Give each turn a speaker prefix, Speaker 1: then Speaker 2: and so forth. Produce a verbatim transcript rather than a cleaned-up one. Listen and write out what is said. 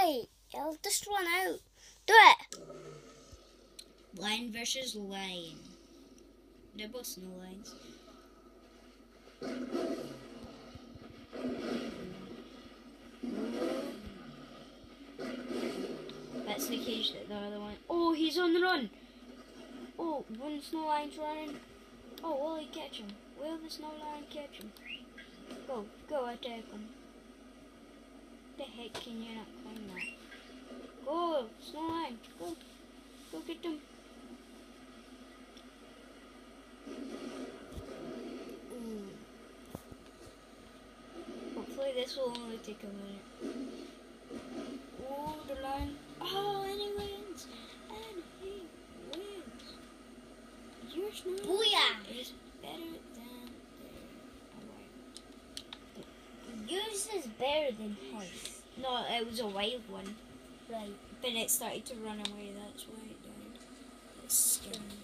Speaker 1: Right, it'll just run out. Do it.
Speaker 2: Lion versus lion. They're both snow lions. That's the cage that the other one. Oh, he's on the run. Oh, one snow lion's running. Oh, will he catch him? Will the snow lion catch him? Go, go attack him. The heck can you not climb that? Go, snow lion, go, go get him. Ooh. Hopefully this will only take a minute. Oh, the lion. Oh, and he wins. And he wins. Your snow
Speaker 1: Booyah.
Speaker 2: is better than their.
Speaker 1: Yours is better than his.
Speaker 2: No, it was a wild one.
Speaker 1: Right.
Speaker 2: But it started to run away, that's why it died. It's scary.